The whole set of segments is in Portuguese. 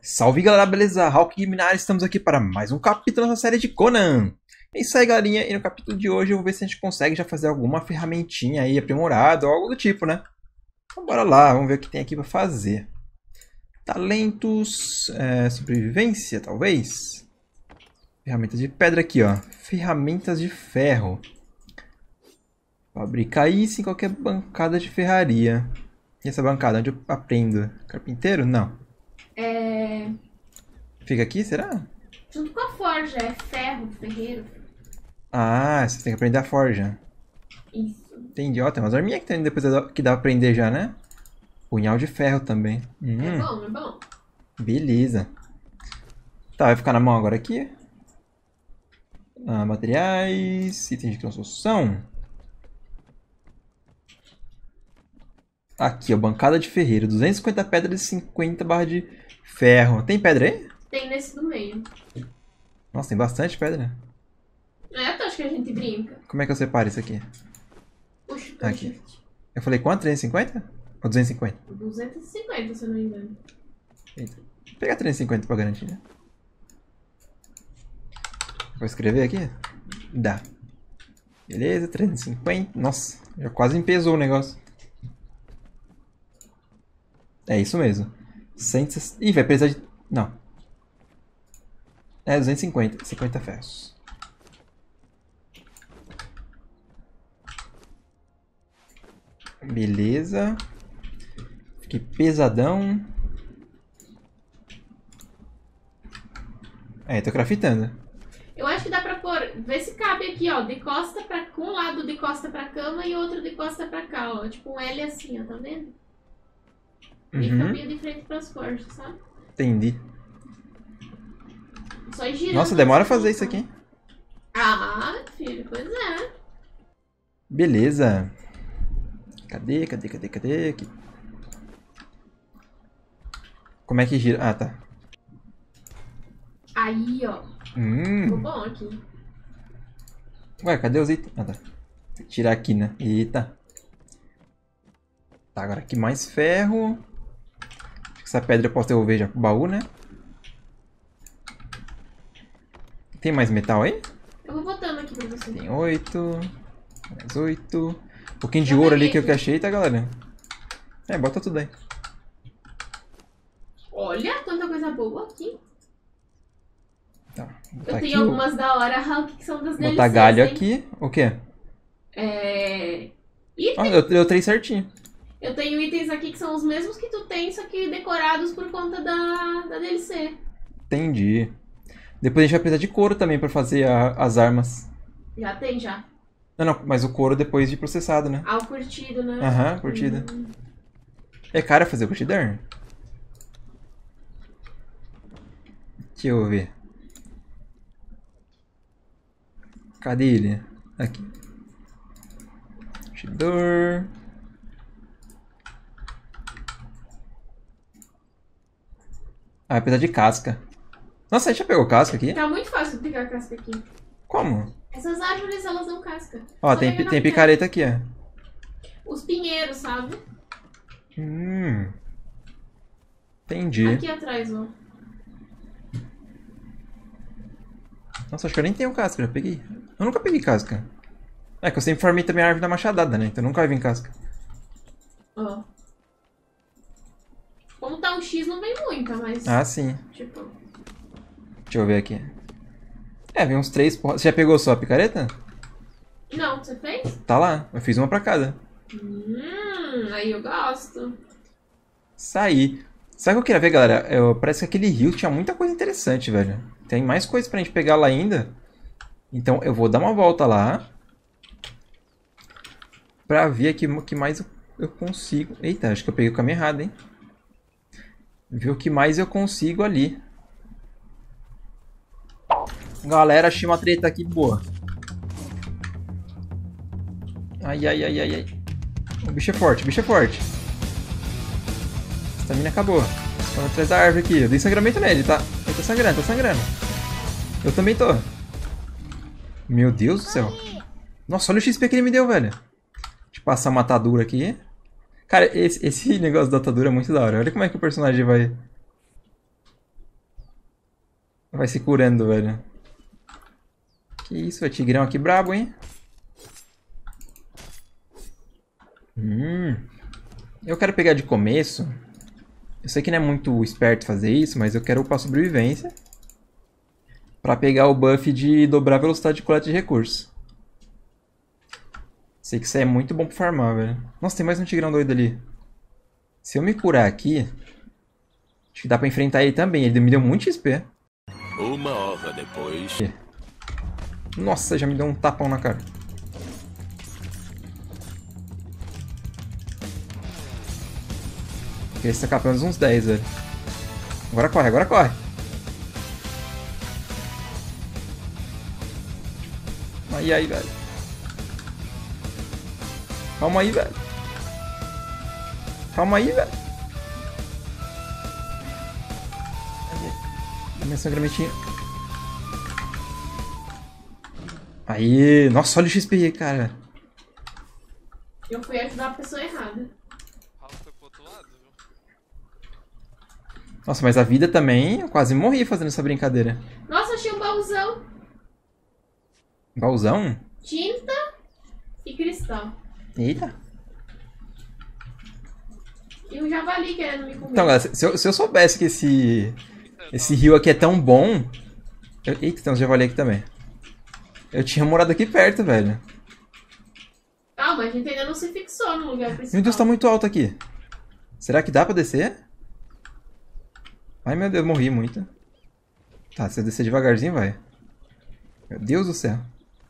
Salve galera, beleza? Hawk Minari, estamos aqui para mais um capítulo da série de Conan. É isso aí galerinha, e no capítulo de hoje eu vou ver se a gente consegue já fazer alguma ferramentinha aí aprimorada ou algo do tipo, né? Então bora lá, vamos ver o que tem aqui para fazer. Talentos, sobrevivência talvez? Ferramentas de pedra aqui, ó. Ferramentas de ferro. Fabricar isso em qualquer bancada de ferraria. E essa bancada, onde eu aprendo? Carpinteiro? Não. Fica aqui, será? Junto com a forja, é ferro, ferreiro. Ah, você tem que aprender a forja. Isso. Entendi, ó, tem umas arminhas que tem depois que dá pra aprender já, né? Punhal de ferro também. É bom, é bom. Beleza. Tá, vai ficar na mão agora aqui. Materiais, itens de construção. Aqui, ó, bancada de ferreiro. 250 pedras e 50 barra de ferro. Tem pedra aí? Tem nesse do meio. Nossa, tem bastante pedra. Tu acha que a gente brinca? Como é que eu separo isso aqui? Puxa, Aqui. shift. Eu falei quanto? 350? Ou 250? 250, se eu não me engano. Eita. Vou pegar 350 pra garantir, né? Vou escrever aqui? Dá. Beleza, 350. Nossa, já quase empesou o negócio. É isso mesmo. 160. Ih, vai precisar de... Não. É 250. 50 ferros. Beleza. Fiquei pesadão. Tô grafitando. Eu acho que dá pra pôr. Vê se cabe aqui, ó. De costa pra. Com um lado de costa pra cama e outro de costa pra cá, ó. Tipo um L assim, ó. Tá vendo? E cabia de frente pras forjas, sabe? Entendi. Só ir girando. Nossa, demora a fazer isso aqui, hein? Ah, filho, pois é. Beleza. Cadê? Aqui. Como é que gira? Ah, tá. Aí, ó. Ficou bom aqui. Ué, cadê os itens? Ah, tá. Tem que tirar aqui, né? Eita. Tá, agora aqui mais ferro. Acho que essa pedra eu posso devolver já pro baú, né? Tem mais metal aí? Eu vou botando aqui pra você. Tem 8. Mais 8. Um pouquinho de Já ouro ali peguei que eu aqui. achei, tá, galera? Bota tudo aí. Olha quanta coisa boa aqui. Tá, Eu botar tenho aqui, algumas da hora, Hulk, que são das DLCs, botar galho hein? aqui. O quê? Item. Ah, eu trei certinho. Eu tenho itens aqui que são os mesmos que tu tem, só que decorados por conta da DLC. Entendi. Depois a gente vai precisar de couro também pra fazer as armas. Já tem, já. Não, mas o couro depois de processado, né? Ah, o curtido, né? Aham, curtida. É caro fazer o curtidor? Deixa eu ver. Cadê ele? Aqui. Curtidor. Ah, vai precisar de casca. Nossa, a gente já pegou casca aqui? Tá muito fácil de pegar a casca aqui. Como? Essas árvores, elas dão casca. Ó, Só tem pega na picareta aqui, ó. Os pinheiros, sabe? Entendi. Aqui atrás, ó. Nossa, acho que eu nem tenho casca, já peguei. Eu nunca peguei casca. É que eu sempre farmei também a árvore da machadada, né? Então nunca vai vir casca. Ó. Como tá um X, não vem muita, mas... Ah, sim. Tipo... Deixa eu ver aqui. Vem uns 3 porra. Você já pegou só a picareta? Não, você fez? Tá lá. Eu fiz uma pra cada. Aí eu gosto. Saí. Sabe o que eu queria ver, galera? Parece que aquele rio tinha muita coisa interessante, velho. Tem mais coisa pra gente pegar lá ainda. Então eu vou dar uma volta lá. Pra ver aqui o que mais eu consigo. Eita, acho que eu peguei o caminho errado, hein? Ver o que mais eu consigo ali. Galera, achei uma treta aqui boa. Ai. O bicho é forte, Estamina acabou. Vamos atrás da árvore aqui. Eu dei sangramento nele, tá? Ele tá sangrando. Eu também tô. Meu Deus do céu. Nossa, olha o XP que ele me deu, velho. Deixa eu passar uma atadura aqui. Cara, esse negócio da atadura é muito da hora. Olha como é que o personagem vai... Vai se curando, velho. Que isso, é tigrão aqui brabo, hein? Eu quero pegar de começo. Eu sei que não é muito esperto fazer isso, mas eu quero upar sobrevivência. Pra pegar o buff de dobrar a velocidade de coleta de recursos. Sei que isso aí é muito bom pra farmar, velho. Nossa, tem mais um tigrão doido ali. Se eu me curar aqui... Acho que dá pra enfrentar ele também. Ele me deu muito XP. Uma hora depois... Nossa, já me deu um tapão na cara. Queria sacar pelo menos uns 10, velho. Agora corre, agora corre. Aí, velho. Calma aí, velho. Calma aí, velho. Dá minha sangramentinha. Aí, nossa, olha o XP, cara. Eu fui ajudar a pessoa errada. Nossa, mas a vida também, eu quase morri fazendo essa brincadeira. Nossa, achei um baúzão. Baúzão? Tinta e cristal. Eita. E um javali querendo me comer. Então, galera, se eu soubesse que esse rio aqui é tão bom... Eita, tem uns javali aqui também. Eu tinha morado aqui perto, velho. Calma, a gente ainda não se fixou no lugar principal. Meu Deus, tá muito alto aqui. Será que dá pra descer? Ai, meu Deus, morri muito. Tá, se eu descer devagarzinho, vai. Meu Deus do céu.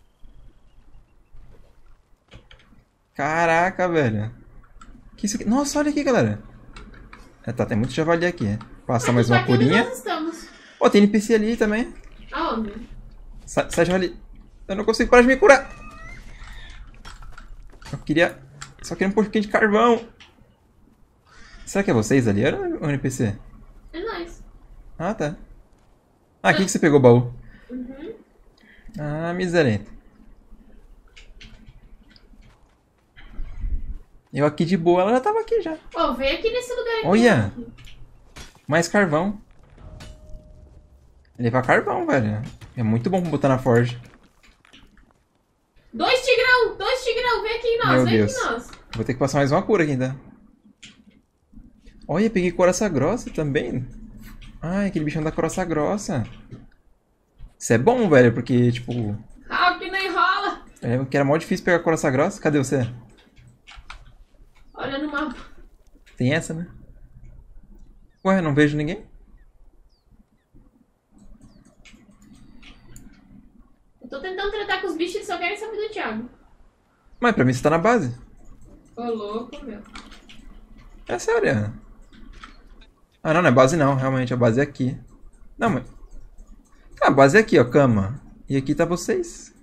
Caraca, velho. Que isso aqui? Nossa, olha aqui, galera. Tá, tem muito javali aqui. Passar mais uma curinha. Nós estamos. Ó, tem NPC ali também. Aonde? Sai, javali. Eu não consigo parar de me curar. Só queria um pouquinho de carvão. Será que é vocês ali? Era um NPC? É nóis. Ah, tá. Ah, aqui que você pegou o baú. Uhum. Ah, miserento. Eu aqui de boa, ela já tava aqui já. Ó, vem aqui nesse lugar aqui. Olha! Mais carvão. Levar carvão, velho. É muito bom botar na forja. Dois tigrão, vem aqui em nós, Meu vem Deus. aqui em nós. Vou ter que passar mais uma cura aqui ainda. Olha, peguei coraça grossa também. Ai, aquele bichão da coraça grossa. Isso é bom, velho, porque, tipo... Ah, que não enrola. Que era mó difícil pegar coraça grossa. Cadê você? Olha no mapa. Tem essa, né? Ué, não vejo ninguém? Eu tô tentando tratar com os bichos, eles só querem saber do Thiago. Mas pra mim você tá na base. Ô, louco, meu. É sério. Ah, não é base não. Realmente, a base é aqui. Não, mas... Ah, a base é aqui, ó. Cama. E aqui tá vocês.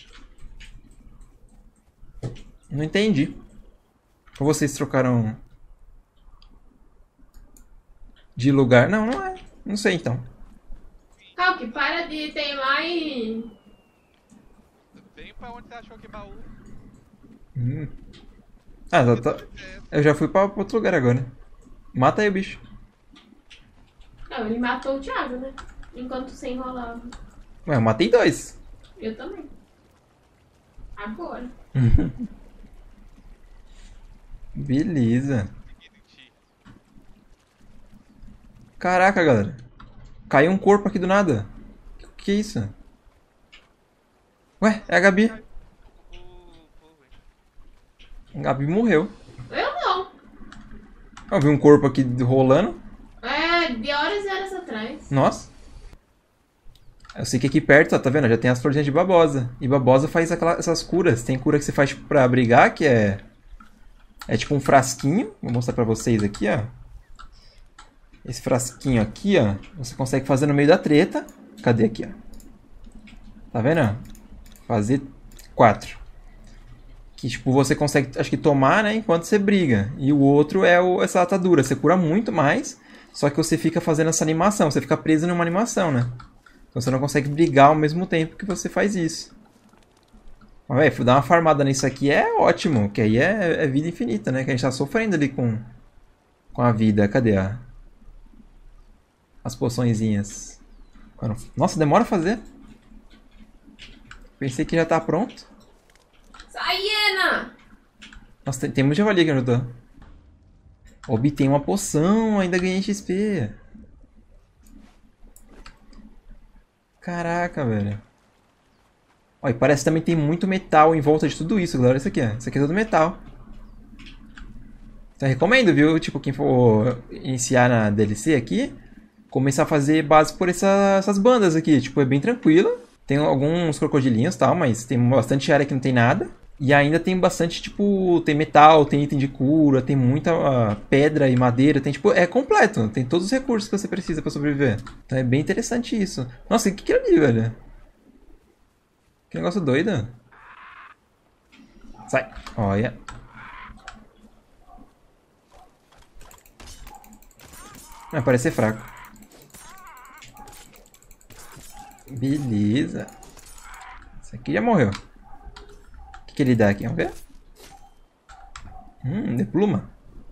Não entendi. Ou vocês trocaram... de lugar? Não, não é. Não sei, então. Hulk, para de teimar e... Vem pra onde você achou que é baú. Ah, eu já fui pra outro lugar agora. Mata aí o bicho. Não, ele matou o Thiago, né? Enquanto você enrolava. Ué, eu matei 2. Eu também. Agora. Beleza. Caraca, galera. Caiu um corpo aqui do nada. Que é isso? Ué, é a Gabi. A Gabi morreu. Eu não. Eu vi um corpo aqui rolando. É, de horas e horas atrás. Nossa. Eu sei que aqui perto, ó, tá vendo? Já tem as florzinhas de babosa. E babosa faz essas curas. Tem cura que você faz tipo, pra brigar, que é... É tipo um frasquinho. Vou mostrar pra vocês aqui, ó. Esse frasquinho aqui, ó. Você consegue fazer no meio da treta. Cadê aqui, ó? Tá vendo, ó? Fazer 4. Que, tipo, você consegue, acho que, tomar, né? Enquanto você briga. E o outro é essa atadura. Você cura muito mais. Só que você fica fazendo essa animação. Você fica preso numa animação, né? Então você não consegue brigar ao mesmo tempo que você faz isso. Mas, velho, dar uma farmada nisso aqui é ótimo. Que aí é vida infinita, né? Que a gente tá sofrendo ali com a vida. Cadê as poçõezinhas? Nossa, demora a fazer. Pensei que já tá pronto. Sai, hiena! Nossa, tem muito javali que ajudou. Obtém uma poção, ainda ganhei XP. Caraca, velho. Ó, e parece que também tem muito metal em volta de tudo isso, galera. Isso aqui, ó. Isso aqui é tudo metal. Então eu recomendo, viu? Tipo, quem for iniciar na DLC aqui, começar a fazer base por essas bandas aqui. Tipo, é bem tranquilo. Tem alguns crocodilinhos e tal, mas tem bastante área que não tem nada. E ainda tem bastante, tipo, tem metal, tem item de cura, tem muita pedra e madeira. Tem, tipo, é completo. Tem todos os recursos que você precisa pra sobreviver. Então é bem interessante isso. Nossa, o que é ali, velho? Que negócio doido. Sai. Olha. Ah, parece ser fraco. Beleza. Esse aqui já morreu. O que ele dá aqui? Vamos ver? De pluma.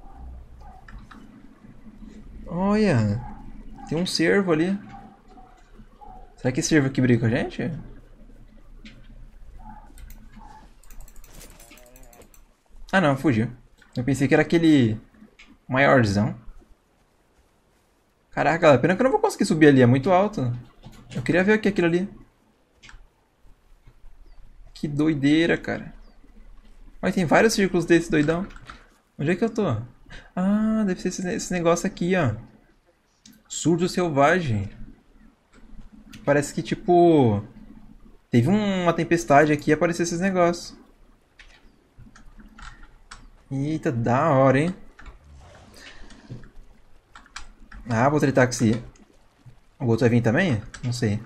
Olha. Tem um cervo ali. Será que esse cervo aqui briga com a gente? Ah não, fugiu. Eu pensei que era aquele maiorzão. Caraca, galera, pena que eu não vou conseguir subir ali, é muito alto. Eu queria ver o que é aquilo ali. Que doideira, cara. Olha, tem vários círculos desse doidão. Onde é que eu tô? Ah, deve ser esse negócio aqui, ó. Surdo selvagem. Parece que, tipo... Teve uma tempestade aqui e apareceu esses negócios. Eita, da hora, hein? Ah, vou tretar com esse... O outro vai vir também? Não sei.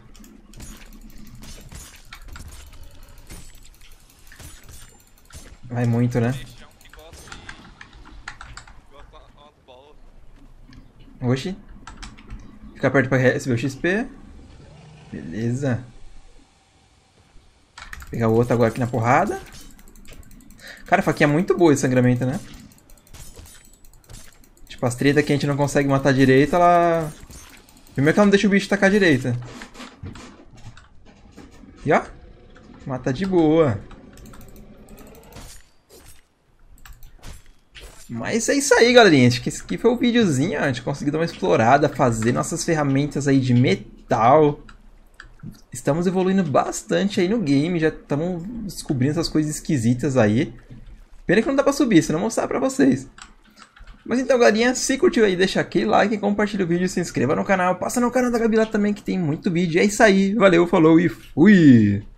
Vai muito, né? Peixão que gosta umas bolas. Oxi. Ficar perto pra receber o XP. Beleza. Vou pegar o outro agora aqui na porrada. Cara, a faquinha é muito boa esse sangramento, né? Tipo, as tretas que a gente não consegue matar direito, ela... Primeiro que ela não deixa o bicho tacar direito. E ó. Mata de boa. Mas é isso aí, galerinha. Acho que esse aqui foi o videozinho. A gente conseguiu dar uma explorada, fazer nossas ferramentas aí de metal. Estamos evoluindo bastante aí no game. Já estamos descobrindo essas coisas esquisitas aí. Pena que não dá pra subir, senão eu vou mostrar pra vocês. Mas então, galerinha, se curtiu aí, deixa aquele like, compartilha o vídeo, se inscreva no canal. Passa no canal da Gabi lá também, que tem muito vídeo. É isso aí. Valeu, falou e fui!